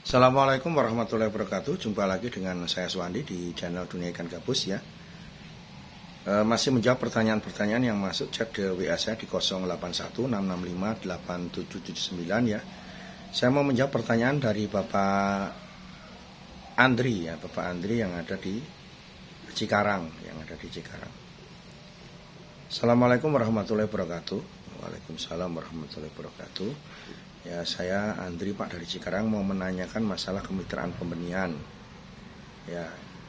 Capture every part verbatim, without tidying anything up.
Assalamualaikum warahmatullahi wabarakatuh. Jumpa lagi dengan saya Suwandi di channel Dunia Ikan Gabus ya. E, masih menjawab pertanyaan-pertanyaan yang masuk chat di W A saya di nol delapan satu enam enam lima delapan tujuh tujuh sembilan ya. Saya mau menjawab pertanyaan dari Bapak Andri ya, Bapak Andri yang ada di Cikarang, yang ada di Cikarang. Assalamualaikum warahmatullahi wabarakatuh. Waalaikumsalam warahmatullahi wabarakatuh. Ya, saya Andri Pak dari Cikarang mau menanyakan masalah kemitraan pembenihan. Ya,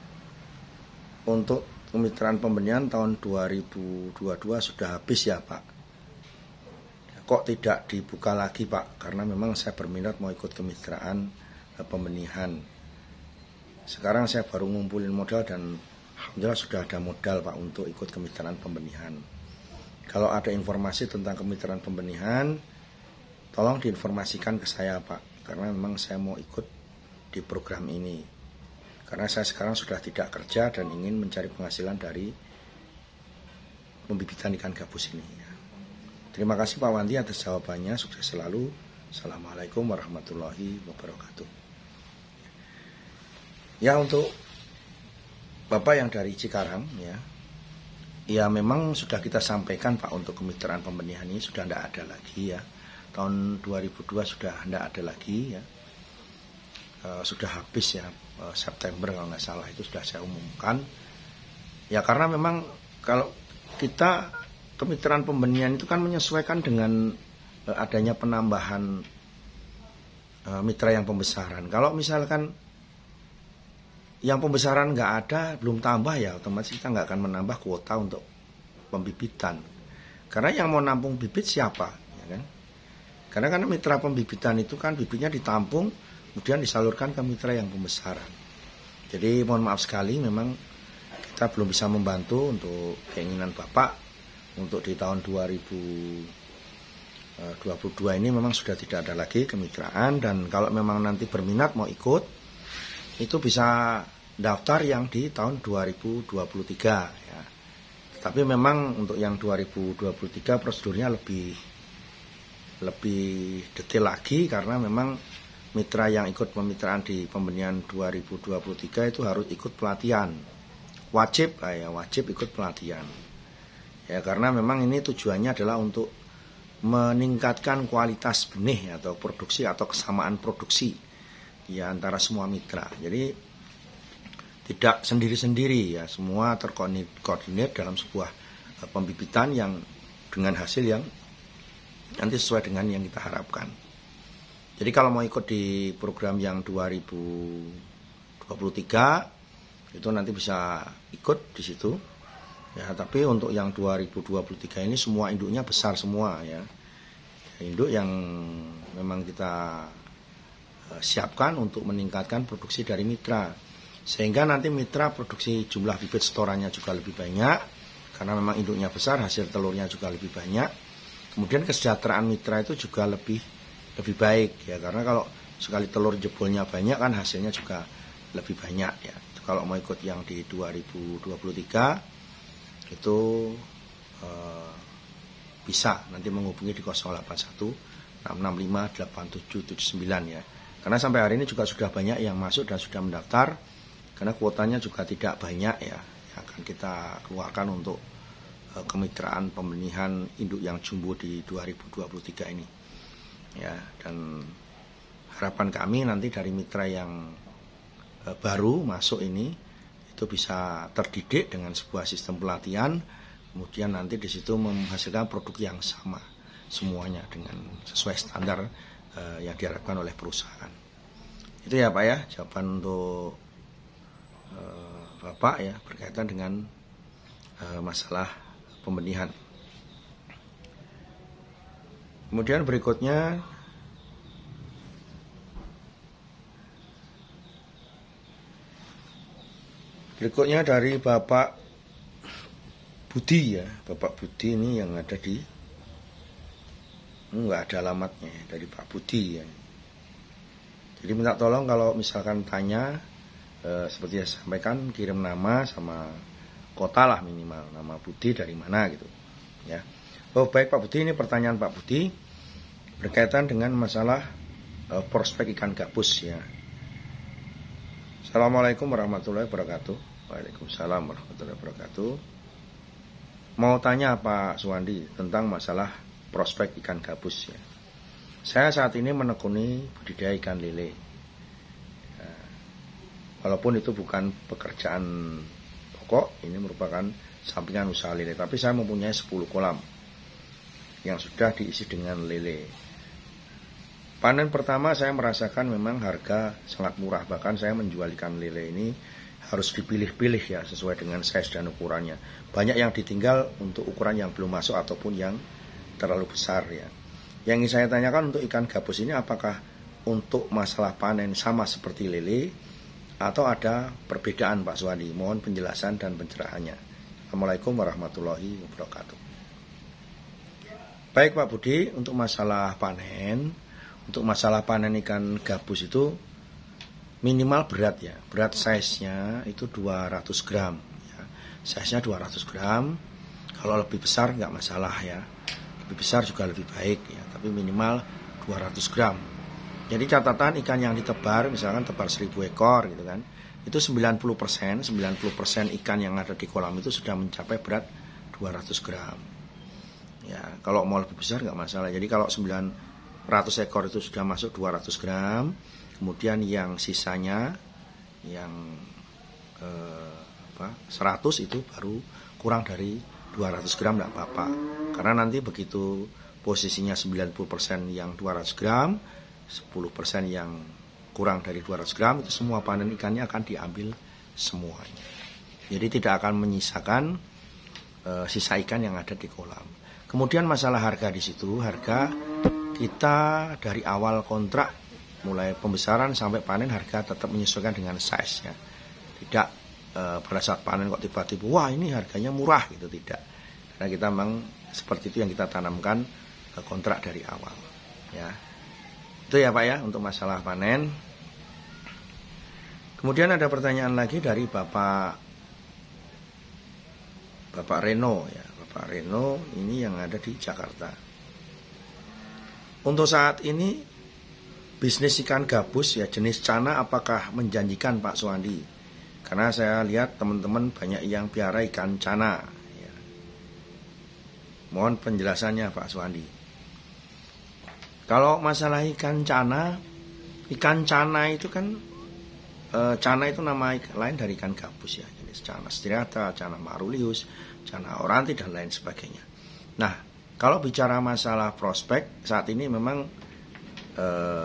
untuk kemitraan pembenihan tahun dua ribu dua puluh dua sudah habis ya Pak. Kok tidak dibuka lagi Pak? Karena memang saya berminat mau ikut kemitraan pembenihan. Sekarang saya baru ngumpulin modal dan alhamdulillah sudah ada modal Pak untuk ikut kemitraan pembenihan. Kalau ada informasi tentang kemitraan pembenihan, tolong diinformasikan ke saya Pak, karena memang saya mau ikut di program ini. Karena saya sekarang sudah tidak kerja dan ingin mencari penghasilan dari pembibitan ikan gabus ini. Terima kasih Pak Wandi atas jawabannya, sukses selalu. Assalamualaikum warahmatullahi wabarakatuh. Ya, untuk Bapak yang dari Cikarang ya, ya memang sudah kita sampaikan Pak, untuk kemitraan pembenihan ini sudah tidak ada lagi ya. Tahun dua ribu dua sudah tidak ada lagi ya, e, sudah habis ya, e, September kalau nggak salah itu sudah saya umumkan ya. Karena memang kalau kita kemitraan pembenihan itu kan menyesuaikan dengan e, adanya penambahan e, mitra yang pembesaran. Kalau misalkan yang pembesaran nggak ada, belum tambah ya, otomatis kita nggak akan menambah kuota untuk pembibitan. Karena yang mau nampung bibit siapa ya kan? Karena karena mitra pembibitan itu kan bibitnya ditampung, kemudian disalurkan ke mitra yang pembesaran. Jadi mohon maaf sekali, memang kita belum bisa membantu untuk keinginan Bapak untuk di tahun dua ribu dua puluh dua ini. Memang sudah tidak ada lagi kemitraan, dan kalau memang nanti berminat mau ikut, itu bisa daftar yang di tahun dua ribu dua puluh tiga ya. Tapi memang untuk yang dua ribu dua puluh tiga prosedurnya lebih lebih detail lagi, karena memang mitra yang ikut pemitraan di pembenihan dua ribu dua puluh tiga itu harus ikut pelatihan wajib ya, wajib ikut pelatihan ya, karena memang ini tujuannya adalah untuk meningkatkan kualitas benih atau produksi atau kesamaan produksi ya antara semua mitra. Jadi tidak sendiri-sendiri ya, semua terkoordinat dalam sebuah pembibitan yang dengan hasil yang nanti sesuai dengan yang kita harapkan. Jadi kalau mau ikut di program yang dua ribu dua puluh tiga itu nanti bisa ikut di situ ya. Tapi untuk yang dua ribu dua puluh tiga ini semua induknya besar semua ya, induk yang memang kita siapkan untuk meningkatkan produksi dari mitra, sehingga nanti mitra produksi jumlah bibit setorannya juga lebih banyak, karena memang induknya besar, hasil telurnya juga lebih banyak. Kemudian kesejahteraan mitra itu juga lebih lebih baik ya, karena kalau sekali telur jebolnya banyak kan hasilnya juga lebih banyak ya. Kalau mau ikut yang di dua ribu dua puluh tiga itu eh, bisa nanti menghubungi di nol delapan satu enam enam lima delapan tujuh tujuh sembilan ya. Karena sampai hari ini juga sudah banyak yang masuk dan sudah mendaftar, karena kuotanya juga tidak banyak ya, yang akan kita keluarkan untuk kemitraan pembenihan induk yang jumbo di dua ribu dua puluh tiga ini ya. Dan harapan kami nanti dari mitra yang baru masuk ini itu bisa terdidik dengan sebuah sistem pelatihan, kemudian nanti di situ menghasilkan produk yang sama semuanya dengan sesuai standar eh, yang diharapkan oleh perusahaan. Itu ya Pak ya, jawaban untuk eh, Bapak ya berkaitan dengan eh, masalah pembenihan. Kemudian berikutnya berikutnya dari Bapak Budi ya, Bapak Budi ini yang ada di, enggak ada alamatnya, dari Pak Budi ya. Jadi minta tolong kalau misalkan tanya eh, seperti yang saya sampaikan, kirim nama sama kota lah minimal, nama Budi dari mana gitu ya. Oh baik Pak Budi, ini pertanyaan Pak Budi berkaitan dengan masalah uh, prospek ikan gabus ya. Assalamualaikum warahmatullahi wabarakatuh. Waalaikumsalam warahmatullahi wabarakatuh. Mau tanya Pak Suwandi tentang masalah prospek ikan gabus ya. Saya saat ini menekuni budidaya ikan lele. Walaupun itu bukan pekerjaan pokok, ini merupakan sampingan usaha lele. Tapi saya mempunyai sepuluh kolam yang sudah diisi dengan lele. Panen pertama saya merasakan memang harga sangat murah. Bahkan saya menjual ikan lele ini harus dipilih-pilih ya sesuai dengan size dan ukurannya. Banyak yang ditinggal untuk ukuran yang belum masuk ataupun yang terlalu besar ya. Yang ingin saya tanyakan untuk ikan gabus ini apakah untuk masalah panen sama seperti lele atau ada perbedaan Pak Suwandi? Mohon penjelasan dan pencerahannya. Assalamualaikum warahmatullahi wabarakatuh. Baik Pak Budi, untuk masalah panen, untuk masalah panen ikan gabus itu minimal berat ya. Berat size-nya itu dua ratus gram ya. Size-nya dua ratus gram. Kalau lebih besar nggak masalah ya. Lebih besar juga lebih baik ya, tapi minimal dua ratus gram. Jadi catatan ikan yang ditebar, misalkan tebar seribu ekor gitu kan, itu sembilan puluh persen, sembilan puluh persen ikan yang ada di kolam itu sudah mencapai berat dua ratus gram. Ya, kalau mau lebih besar nggak masalah. Jadi kalau sembilan ratus ekor itu sudah masuk dua ratus gram, kemudian yang sisanya yang eh, apa, seratus itu baru kurang dari dua ratus gram enggak apa-apa. Karena nanti begitu posisinya sembilan puluh persen yang dua ratus gram, sepuluh persen yang kurang dari dua ratus gram, itu semua panen ikannya akan diambil semuanya. Jadi tidak akan menyisakan e, sisa ikan yang ada di kolam. Kemudian masalah harga di situ, harga kita dari awal kontrak mulai pembesaran sampai panen harga tetap menyesuaikan dengan size-nya. Tidak e, pada saat panen kok tiba-tiba wah ini harganya murah gitu, tidak. Karena kita memang seperti itu yang kita tanamkan e, kontrak dari awal ya. Itu ya Pak ya untuk masalah panen. Kemudian ada pertanyaan lagi dari Bapak Bapak Reno ya. Bapak Reno ini yang ada di Jakarta. Untuk saat ini bisnis ikan gabus ya jenis cana apakah menjanjikan Pak Suwandi? Karena saya lihat teman-teman banyak yang piara ikan cana ya. Mohon penjelasannya Pak Suwandi. Kalau masalah ikan cana, ikan cana itu kan e, cana itu nama lain dari ikan gabus ya, jenis cana striata, cana marulius, cana oranti dan lain sebagainya. Nah, kalau bicara masalah prospek saat ini memang e,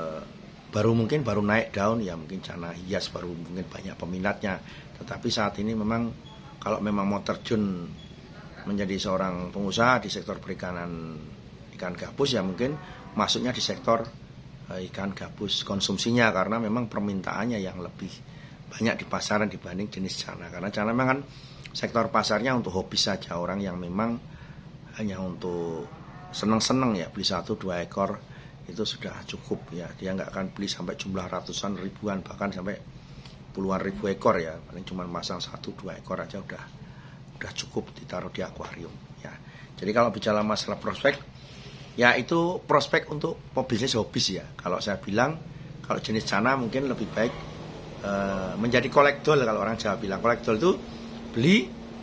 baru mungkin baru naik daun ya, mungkin cana hias baru mungkin banyak peminatnya. Tetapi saat ini memang kalau memang mau terjun menjadi seorang pengusaha di sektor perikanan ikan gabus ya mungkin masuknya di sektor eh, ikan gabus konsumsinya, karena memang permintaannya yang lebih banyak di pasaran dibanding jenis cana. Karena cana memang kan sektor pasarnya untuk hobi saja, orang yang memang hanya untuk seneng-seneng ya, beli satu dua ekor itu sudah cukup ya. Dia nggak akan beli sampai jumlah ratusan ribuan bahkan sampai puluhan ribu ekor ya, paling cuma masang satu dua ekor aja udah udah cukup ditaruh di akuarium ya. Jadi kalau bicara masalah prospek ya itu prospek untuk bisnis hobis ya. Kalau saya bilang kalau jenis cana mungkin lebih baik e, menjadi kolektol. Kalau orang Jawa bilang kolektol itu beli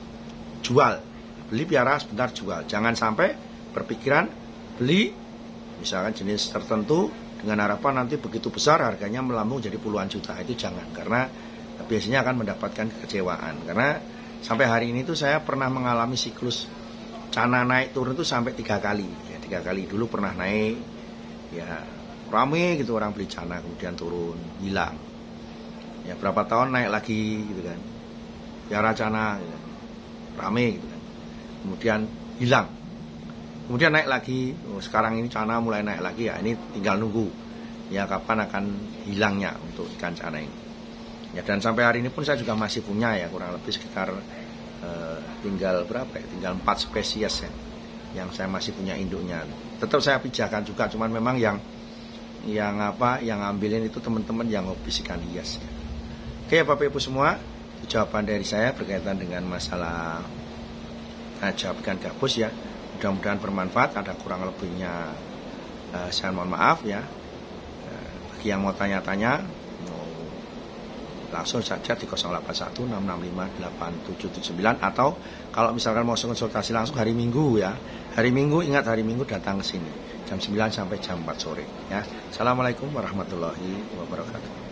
jual, beli piara sebentar jual. Jangan sampai berpikiran beli misalkan jenis tertentu dengan harapan nanti begitu besar harganya melambung jadi puluhan juta. Itu jangan, karena biasanya akan mendapatkan kekecewaan. Karena sampai hari ini tuh saya pernah mengalami siklus cana naik turun itu sampai tiga kali ya. Tiga kali dulu pernah naik ya rame gitu orang beli cana, kemudian turun hilang ya, berapa tahun naik lagi gitu kan, piara cana gitu, rame gitu kan, kemudian hilang, kemudian naik lagi. Oh, sekarang ini cana mulai naik lagi ya, ini tinggal nunggu ya kapan akan hilangnya untuk ikan cana ini ya. Dan sampai hari ini pun saya juga masih punya ya kurang lebih sekitar eh, tinggal berapa ya, tinggal empat spesies ya yang saya masih punya induknya. Tetap saya pijahkan juga, cuman memang yang yang apa yang ngambilin itu teman-teman yang hobi ikan hias ya. Oke Bapak Ibu semua, jawaban dari saya berkaitan dengan masalah nah, jawab ikan gabus ya. Mudah-mudahan bermanfaat. Ada kurang lebihnya uh, saya mohon maaf ya. Uh, bagi yang mau tanya-tanya, mau langsung saja di nol delapan satu enam enam lima delapan tujuh tujuh sembilan, atau kalau misalkan mau konsultasi langsung hari Minggu ya. Hari Minggu, ingat hari Minggu datang ke sini jam sembilan sampai jam empat sore ya. Assalamualaikum warahmatullahi wabarakatuh.